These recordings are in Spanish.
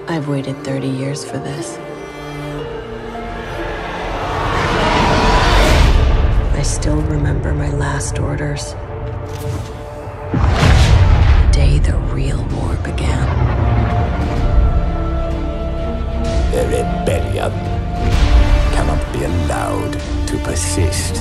I've waited 30 years for this. I still remember my last orders. The day the real war began. The rebellion cannot be allowed to persist.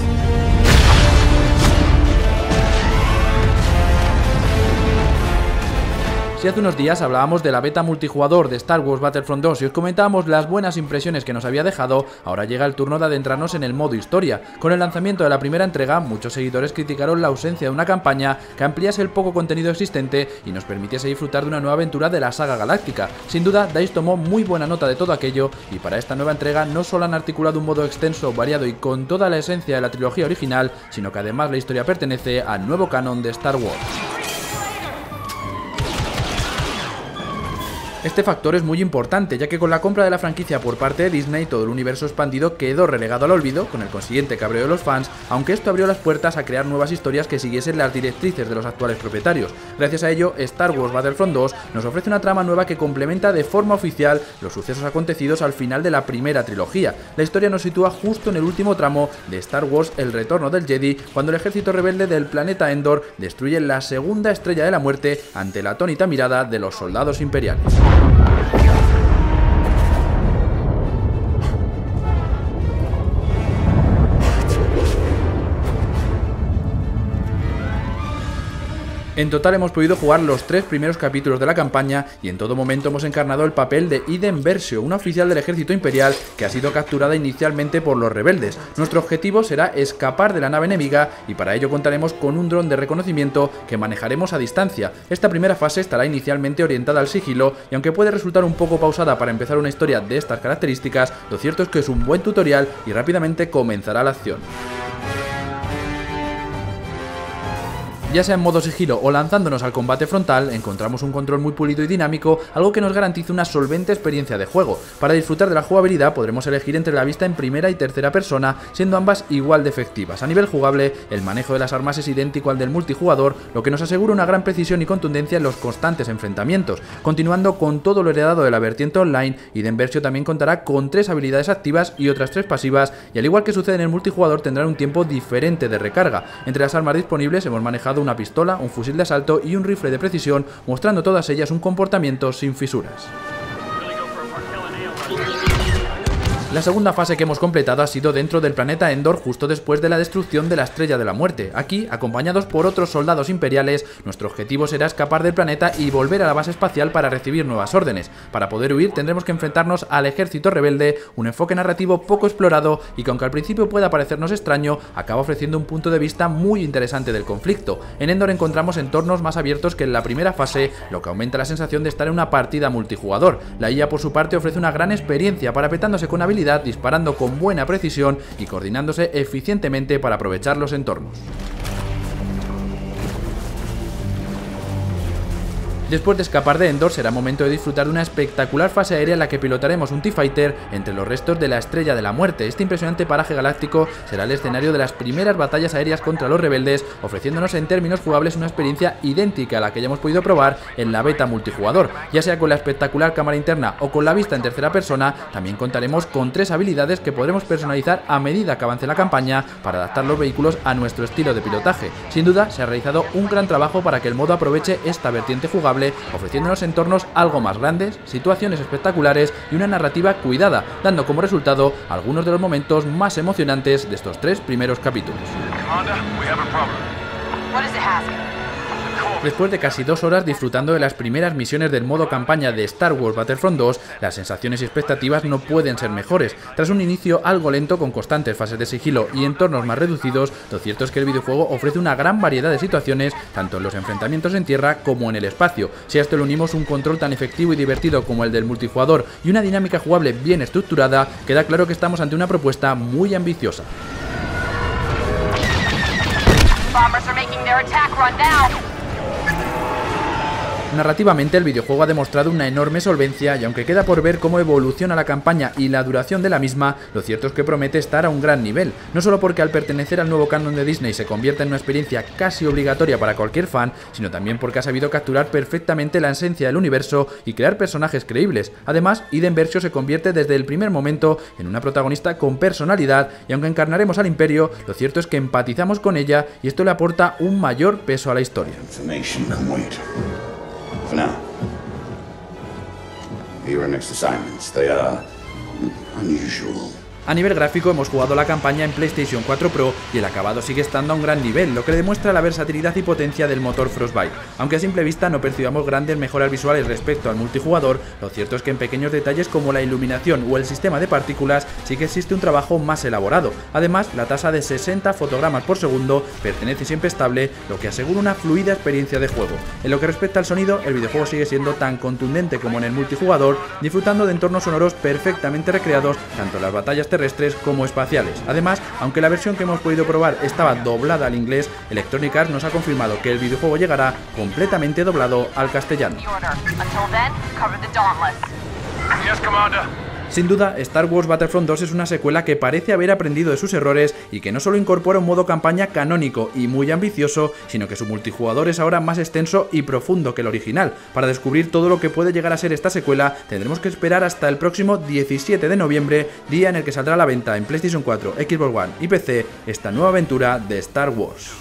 Si hace unos días hablábamos de la beta multijugador de Star Wars Battlefront 2 y os comentábamos las buenas impresiones que nos había dejado, ahora llega el turno de adentrarnos en el modo historia. Con el lanzamiento de la primera entrega, muchos seguidores criticaron la ausencia de una campaña que ampliase el poco contenido existente y nos permitiese disfrutar de una nueva aventura de la saga galáctica. Sin duda, DICE tomó muy buena nota de todo aquello y para esta nueva entrega no solo han articulado un modo extenso, variado y con toda la esencia de la trilogía original, sino que además la historia pertenece al nuevo canon de Star Wars. Este factor es muy importante, ya que con la compra de la franquicia por parte de Disney, todo el universo expandido quedó relegado al olvido, con el consiguiente cabreo de los fans, aunque esto abrió las puertas a crear nuevas historias que siguiesen las directrices de los actuales propietarios. Gracias a ello, Star Wars Battlefront 2 nos ofrece una trama nueva que complementa de forma oficial los sucesos acontecidos al final de la primera trilogía. La historia nos sitúa justo en el último tramo de Star Wars El Retorno del Jedi, cuando el ejército rebelde del planeta Endor destruye la segunda estrella de la muerte ante la atónita mirada de los soldados imperiales. En total hemos podido jugar los 3 primeros capítulos de la campaña y en todo momento hemos encarnado el papel de Iden Versio, una oficial del ejército imperial que ha sido capturada inicialmente por los rebeldes. Nuestro objetivo será escapar de la nave enemiga y para ello contaremos con un dron de reconocimiento que manejaremos a distancia. Esta primera fase estará inicialmente orientada al sigilo y aunque puede resultar un poco pausada para empezar una historia de estas características, lo cierto es que es un buen tutorial y rápidamente comenzará la acción. Ya sea en modo sigilo o lanzándonos al combate frontal, encontramos un control muy pulido y dinámico, algo que nos garantiza una solvente experiencia de juego. Para disfrutar de la jugabilidad podremos elegir entre la vista en primera y tercera persona, siendo ambas igual de efectivas. A nivel jugable, el manejo de las armas es idéntico al del multijugador, lo que nos asegura una gran precisión y contundencia en los constantes enfrentamientos. Continuando con todo lo heredado de la vertiente online, Iden Versio también contará con 3 habilidades activas y otras 3 pasivas, y al igual que sucede en el multijugador tendrán un tiempo diferente de recarga. Entre las armas disponibles hemos manejado una pistola, un fusil de asalto y un rifle de precisión, mostrando todas ellas un comportamiento sin fisuras. La segunda fase que hemos completado ha sido dentro del planeta Endor justo después de la destrucción de la Estrella de la Muerte. Aquí, acompañados por otros soldados imperiales, nuestro objetivo será escapar del planeta y volver a la base espacial para recibir nuevas órdenes. Para poder huir tendremos que enfrentarnos al ejército rebelde, un enfoque narrativo poco explorado y que aunque al principio pueda parecernos extraño, acaba ofreciendo un punto de vista muy interesante del conflicto. En Endor encontramos entornos más abiertos que en la primera fase, lo que aumenta la sensación de estar en una partida multijugador. La IA por su parte ofrece una gran experiencia, parapetándose con habilidad, disparando con buena precisión y coordinándose eficientemente para aprovechar los entornos. Después de escapar de Endor será momento de disfrutar de una espectacular fase aérea en la que pilotaremos un TIE-Fighter entre los restos de la Estrella de la Muerte. Este impresionante paraje galáctico será el escenario de las primeras batallas aéreas contra los rebeldes, ofreciéndonos en términos jugables una experiencia idéntica a la que ya hemos podido probar en la beta multijugador. Ya sea con la espectacular cámara interna o con la vista en tercera persona, también contaremos con 3 habilidades que podremos personalizar a medida que avance la campaña para adaptar los vehículos a nuestro estilo de pilotaje. Sin duda, se ha realizado un gran trabajo para que el modo aproveche esta vertiente jugable, ofreciéndonos entornos algo más grandes, situaciones espectaculares y una narrativa cuidada, dando como resultado algunos de los momentos más emocionantes de estos 3 primeros capítulos. Después de casi 2 horas disfrutando de las primeras misiones del modo campaña de Star Wars Battlefront 2, las sensaciones y expectativas no pueden ser mejores. Tras un inicio algo lento con constantes fases de sigilo y entornos más reducidos, lo cierto es que el videojuego ofrece una gran variedad de situaciones, tanto en los enfrentamientos en tierra como en el espacio. Si a esto le unimos un control tan efectivo y divertido como el del multijugador y una dinámica jugable bien estructurada, queda claro que estamos ante una propuesta muy ambiciosa. Narrativamente el videojuego ha demostrado una enorme solvencia y aunque queda por ver cómo evoluciona la campaña y la duración de la misma, lo cierto es que promete estar a un gran nivel, no solo porque al pertenecer al nuevo canon de Disney se convierte en una experiencia casi obligatoria para cualquier fan, sino también porque ha sabido capturar perfectamente la esencia del universo y crear personajes creíbles. Además, Iden Versio se convierte desde el primer momento en una protagonista con personalidad y aunque encarnaremos al Imperio, lo cierto es que empatizamos con ella y esto le aporta un mayor peso a la historia. For now. Your next assignments, they are unusual. A nivel gráfico hemos jugado la campaña en PlayStation 4 Pro y el acabado sigue estando a un gran nivel, lo que demuestra la versatilidad y potencia del motor Frostbite. Aunque a simple vista no percibamos grandes mejoras visuales respecto al multijugador, lo cierto es que en pequeños detalles como la iluminación o el sistema de partículas sí que existe un trabajo más elaborado. Además, la tasa de 60 fotogramas por segundo permanece siempre estable, lo que asegura una fluida experiencia de juego. En lo que respecta al sonido, el videojuego sigue siendo tan contundente como en el multijugador, disfrutando de entornos sonoros perfectamente recreados tanto en las batallas terrestres como espaciales. Además, aunque la versión que hemos podido probar estaba doblada al inglés, Electronic Arts nos ha confirmado que el videojuego llegará completamente doblado al castellano. Sin duda, Star Wars Battlefront 2 es una secuela que parece haber aprendido de sus errores y que no solo incorpora un modo campaña canónico y muy ambicioso, sino que su multijugador es ahora más extenso y profundo que el original. Para descubrir todo lo que puede llegar a ser esta secuela, tendremos que esperar hasta el próximo 17 de noviembre, día en el que saldrá a la venta en PlayStation 4, Xbox One y PC esta nueva aventura de Star Wars.